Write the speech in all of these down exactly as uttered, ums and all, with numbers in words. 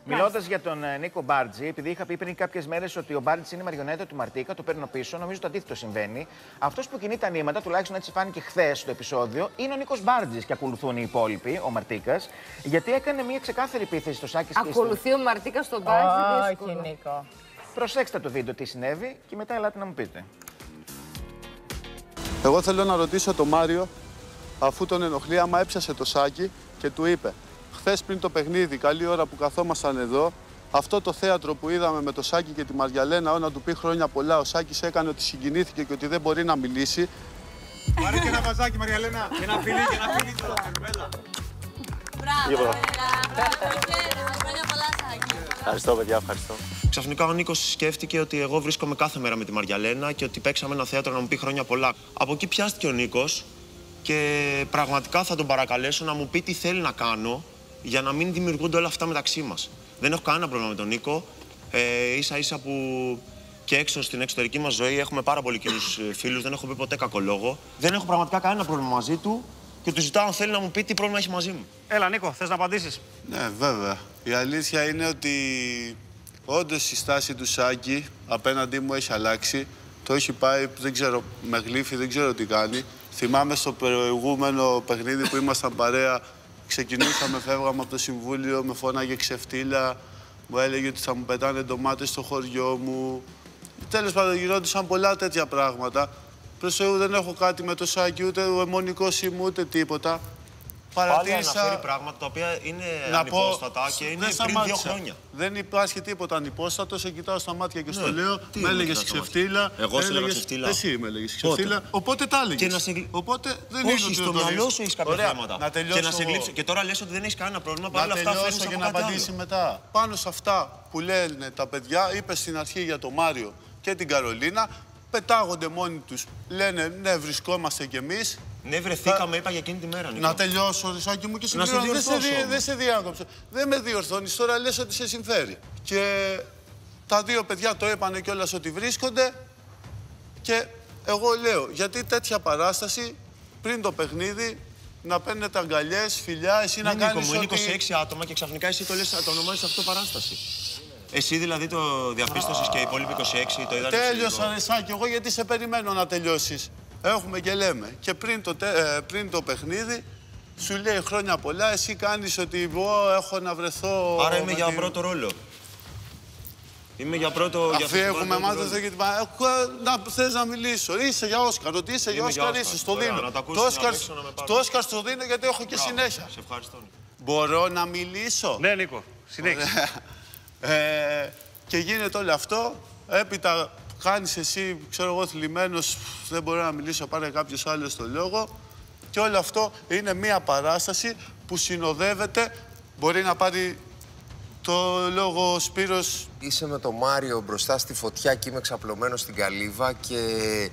Μιλώντας για τον Νίκο Μπάρτζη, επειδή είχα πει πριν κάποιες μέρες ότι ο Μπάρτζης είναι μαριονέτα του Μαρτίκα, το παίρνω πίσω, νομίζω το αντίθετο συμβαίνει. Αυτός που κινεί τα νήματα, τουλάχιστον έτσι φάνηκε χθες στο επεισόδιο, είναι ο Νίκος Μπάρτζης και ακολουθούν οι υπόλοιποι, ο Μαρτίκας, γιατί έκανε μια ξεκάθαρη επίθεση στο Σάκη. Ακολουθεί ο Μαρτίκας στον Μπάρτζη. Όχι, Νίκο. Προσέξτε το βίντεο τι συνέβη και μετά ελάτε να μου πείτε. Εγώ θέλω να ρωτήσω τον Μάριο, αφού τον ενοχλεί, άμα έψασε το Σάκη και του είπε χθες πριν το παιχνίδι, καλή ώρα που καθόμασταν εδώ, αυτό το θέατρο που είδαμε με το Σάκη και τη Μαριαλένα, να του πει χρόνια πολλά, ο Σάκης έκανε ότι συγκινήθηκε και ότι δεν μπορεί να μιλήσει. Πάρε και ένα βαζάκι, Μαριαλένα, και ένα φιλί, και ένα φιλί τώρα. Μπράβο, χρόνια πολλά, Σάκη. Ευχαριστώ, παιδιά, ευχαριστώ. Ξαφνικά ο Νίκος σκέφτηκε ότι εγώ βρίσκομαι κάθε μέρα με τη Μαριαλένα και ότι παίξαμε ένα θέατρο να μου πει χρόνια πολλά. Από εκεί πιάστηκε ο Νίκος και πραγματικά θα τον παρακαλέσω να μου πει τι θέλει να κάνω για να μην δημιουργούνται όλα αυτά μεταξύ μας. Δεν έχω κανένα πρόβλημα με τον Νίκο. Ε, ίσα ίσα που και έξω στην εξωτερική μας ζωή έχουμε πάρα πολλοί κοινούς φίλους, δεν έχω πει ποτέ κακό λόγο. Δεν έχω πραγματικά κανένα πρόβλημα μαζί του και του ζητάω αν θέλει να μου πει τι πρόβλημα έχει μαζί μου. Έλα, Νίκο, θες να απαντήσεις? Ναι, βέβαια. Η αλήθεια είναι ότι όντως η στάση του Σάκη απέναντί μου έχει αλλάξει. Το έχει πάει, δεν ξέρω, με γλύφει, δεν ξέρω τι κάνει. Θυμάμαι στο προηγούμενο παιχνίδι που ήμασταν παρέα, ξεκινούσαμε, φεύγαμε από το συμβούλιο, με φώναγε ξεφτύλα, μου έλεγε ότι θα μου πετάνε ντομάτες στο χωριό μου. Τέλος πάντων, γινόντουσαν πολλά τέτοια πράγματα. Προς Θεού δεν έχω κάτι με το Σάκη, ούτε ο αιμονικός είμαι, ούτε τίποτα. Παρατήρησα... Πάλι αναφέρει πράγματα τα οποία είναι ανυπόστατα και είναι πριν δύο χρόνια. Δεν υπάρχει τίποτα ανυπόστατο, σε κοιτάω στα μάτια και στο ναι. λέω, με έλεγες ξεφτύλα. Εγώ σε έλεγα ξεφτύλα. Εσύ με έλεγες ξεφτύλα. Οπότε τα έλεγες. Σε... Οπότε δεν όχι, είναι στο μυαλό σου έχεις κάποια Ωραία. θέματα. Να τελειώσω. Και, να σε γλύψω... και τώρα λες ότι δεν έχεις κανένα πρόβλημα. Παρ' όλα αυτά τελειώσω και να απαντήσει μετά. Πάνω σε αυτά που λένε τα παιδιά, είπε στην αρχή για τον Μάριο και την Καρολίνα, πετάγονται μόνοι τους. Λένε ναι, βρισκόμαστε κι εμείς. Ναι, βρεθήκαμε, είπα για εκείνη τη μέρα. Νίκο. Να τελειώσω, Σάκη μου, και συμπληρώνω. Δεν σε, δι... δε σε διάκοψε. Δεν με διορθώνεις, τώρα λες ότι σε συμφέρει. Και τα δύο παιδιά το είπανε κιόλας ότι βρίσκονται. Και εγώ λέω, γιατί τέτοια παράσταση πριν το παιχνίδι να παίρνετε αγκαλιές, φιλιά, εσύ ναι, να κάνεις μου, είναι ότι... είκοσι έξι άτομα και ξαφνικά εσύ το, λες, το ονομάζεις αυτό παράσταση. Εσύ δηλαδή το διαπίστωσες και οι υπόλοιποι είκοσι έξι το είδαν. Τέλειωσα, ρε Σάκη, εγώ γιατί σε περιμένω να τελειώσεις. Έχουμε και λέμε. Και πριν το, ε, πριν το παιχνίδι, σου λέει χρόνια πολλά, εσύ κάνεις ότι εγώ έχω να βρεθώ... Άρα είμαι για την... πρώτο ρόλο. Είμαι για πρώτο... Αφού έχουμε μάθει εδώ και την... Να θες να μιλήσω. Είσαι για Όσκαρ, ότι είσαι για Όσκαρ, είσαι, στο δίνω. Το Όσκαρ στο δίνω γιατί έχω και συνέχεια. Σε ευχαριστώ. Μπορώ να μιλήσω? Ναι, Νίκο, συνέχισε. ε, και γίνεται όλο αυτό, έπειτα... Κάνεις εσύ, ξέρω εγώ, θλιμμένος, δεν μπορώ να μιλήσω, πάρε κάποιος άλλος το λόγο. Και όλο αυτό είναι μία παράσταση που συνοδεύεται, μπορεί να πάρει το λόγο ο Σπύρος. Είσαι με τον Μάριο μπροστά στη φωτιά και είμαι ξαπλωμένος στην καλύβα και...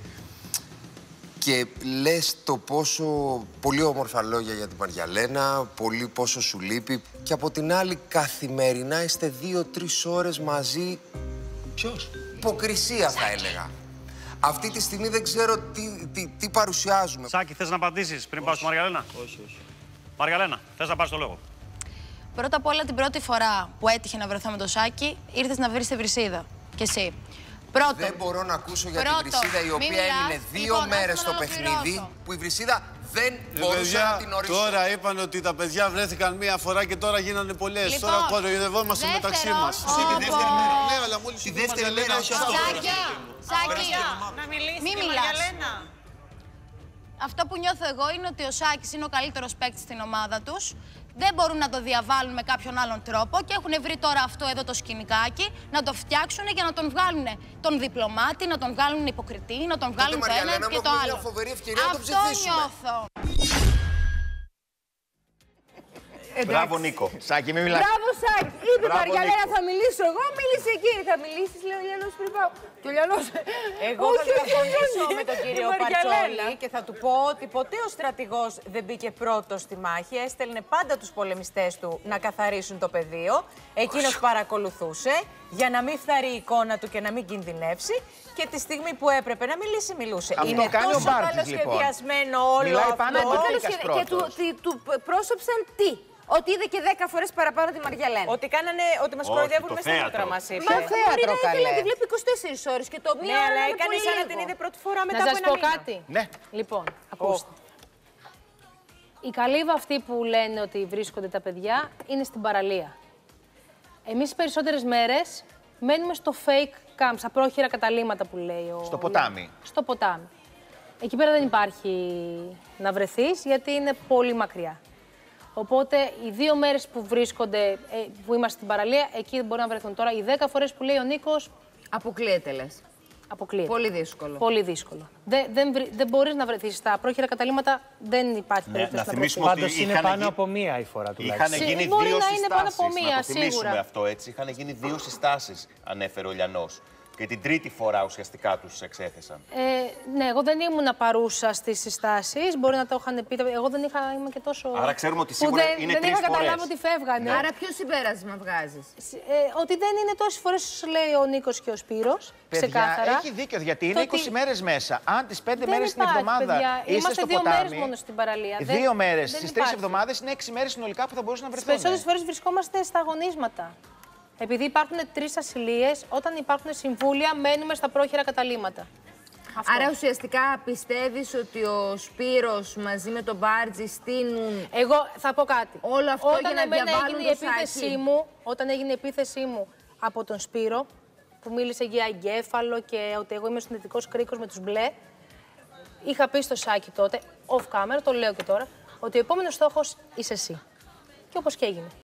και λες το πόσο πολύ όμορφα λόγια για την Μαριαλένα, πολύ πόσο σου λείπει. Και από την άλλη, καθημερινά είστε δύο-τρεις ώρες μαζί. Ποιος? Υποκρισία θα έλεγα. Αυτή τη στιγμή δεν ξέρω τι, τι, τι παρουσιάζουμε. Σάκη, θες να απαντήσεις πριν πάω στη Μαριαλένα? Όχι, όχι. Μαριαλένα, θες να πάρεις το λόγο? Πρώτα απ' όλα την πρώτη φορά που έτυχε να βρεθώ με τον Σάκη, ήρθες να βρεις τη Βρυσίδα. Και εσύ. Πρώτον. Δεν μπορώ να ακούσω για Πρώτον, τη Βρυσίδα η οποία μιλάς, έμεινε δύο λοιπόν, μέρες στο παιχνίδι, που η Βρυσίδα δεν Ε, μπορούσε παιδιά, να την ορίσει. Τώρα είπαν ότι τα παιδιά βρέθηκαν μία φορά και τώρα γίνανε πολλές. Λοιπόν, τώρα κοροϊδευόμαστε μεταξύ μας. Εσύ τη δεύτερη μέρα. Ναι, αλλά μόλις τη δεύτερη μέρα όχι αυτό. Σάκη, Σάκη, να μιλήσει μη τη μιλάς. Μαριαλένα. Αυτό που νιώθω εγώ είναι ότι ο Σάκης είναι ο καλύτερος παίκτης στην ομάδα τους. Δεν μπορούν να το διαβάλουν με κάποιον άλλον τρόπο και έχουν βρει τώρα αυτό εδώ το σκηνικάκι να το φτιάξουν για να τον βγάλουν τον διπλωμάτη, να τον βγάλουν υποκριτή, να τον βγάλουν το ένα και το άλλο. Αυτό νιώθω. Μπράβο, Νίκο. Σάκη, μην μιλάς. Μπράβο, Σάκη. Είπε Μαριαλένα, θα μιλήσω εγώ, μίλησε εκείνη. Θα μιλήσεις, λέει ο Λιανός πριν πάω. Και ο Λιανός... Εγώ θα διαφωνήσω με τον κύριο Πατσόλη και θα του πω ότι ποτέ ο στρατηγός δεν μπήκε πρώτος στη μάχη. Έστελνε πάντα τους πολεμιστές του να καθαρίσουν το πεδίο. Εκείνος παρακολουθούσε για να μην φθαρεί η εικόνα του και να μην κινδυνεύσει. Και τη στιγμή που έπρεπε να μιλήσει, μιλούσε. Αυτό είναι κάνει τόσο ο Μπάρτης, καλοσχεδιασμένο λοιπόν. όλο Μιλάει αυτό. πάνω από Και του, του πρόσωψαν τι. ότι είδε και δέκα φορές παραπάνω τη Μαριαλένα. Ότι, κάνανε, ότι μας κοροϊδεύουν με στέατρα μας είπε. Μα θέατρο καλέ. Να τη βλέπει είκοσι τέσσερις ώρες και το μία ναι, ώρα αλλά είναι έκανε πολύ σαν λίγο. να την είδε πρώτη φορά μετά να από σας ένα πω μήνα. κάτι. Ναι. Λοιπόν, ακούστε. Η καλύβα αυτή που λένε ότι βρίσκονται τα παιδιά είναι στην παραλία. Εμείς τις περισσότερες μέρες μένουμε στο fake camp, στα πρόχειρα καταλύματα που λέει ο... Στο ποτάμι. Στο ποτάμι. Εκεί πέρα δεν υπάρχει να βρεθείς, γιατί είναι πολύ μακριά. Οπότε οι δύο μέρες που βρίσκονται, που είμαστε στην παραλία, εκεί μπορεί να βρεθούν. Τώρα οι δέκα φορές που λέει ο Νίκος... Αποκλείεται, λες. Αποκλείεται. Πολύ δύσκολο. Πολύ δύσκολο. Δεν, δεν, δεν μπορείς να βρεθείς στα πρόχειρα καταλύματα, δεν υπάρχει Ναι, περίπτωση να να θυμίσουμε βρεθείς. ότι Πάντως είναι είχαν πάνω γι... από μία η φορά τουλάχιστον. Είχαν γίνει Μπορεί δύο να είναι πάνω συστάσεις, από μία, να το θυμίσουμε σίγουρα. αυτό έτσι. Είχαν γίνει δύο συστάσεις, ανέφερε ο Λιανός. Και την τρίτη φορά ουσιαστικά τους εξέθεσαν. Ε, ναι, εγώ δεν ήμουν παρούσα στις συστάσεις. Μπορεί να το είχαν πει. Εγώ δεν είχα, είμαι και τόσο. Άρα ξέρουμε ότι που σίγουρα δεν, είναι δεν τρεις είχα καταλάβει φορές. ότι φεύγανε. Άρα ποιο συμπέρασμα βγάζεις? Ε, ότι δεν είναι τόσες φορές όσο λέει ο Νίκος και ο Σπύρος. Παιδιά, Ξεκάθαρα. έχει δίκιο γιατί είναι Το είκοσι ότι μέρες μέσα. Αν τις πέντε δεν μέρες την υπάρχει, εβδομάδα παιδιά. είστε Είμαστε στο δύο ποτάμι. μέρες μόνο στην παραλία. Δύο Δεν- μέρες. δεν Στις τρεις υπάρχει. εβδομάδες είναι έξι μέρες συνολικά που θα μπορούσαν να Τις βρεθούν. περισσότερες φορές βρισκόμαστε στα αγωνίσματα. Επειδή υπάρχουν τρεις ασυλίες, όταν υπάρχουν συμβούλια, μένουμε στα πρόχειρα καταλύματα. Αυτό. Άρα ουσιαστικά πιστεύεις ότι ο Σπύρος μαζί με τον Μπάρτζη στείνουν Εγώ θα πω κάτι. όλο αυτό όταν για να εμένα διαβάλουν έγινε η το επίθεσή Σάκη? μου, όταν έγινε η επίθεσή μου από τον Σπύρο, που μίλησε για εγκέφαλο και ότι εγώ είμαι συνδετικός κρίκος με τους μπλε, είχα πει στο Σάκη τότε, off camera, το λέω και τώρα, ότι ο επόμενος στόχος είσαι εσύ. Και όπως και έγινε.